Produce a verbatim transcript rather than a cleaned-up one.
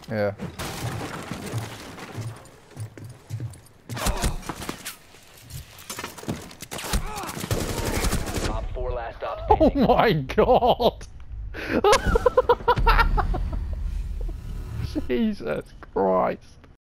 Yeah. Top four last stop Oh standing. my god! Jesus Christ.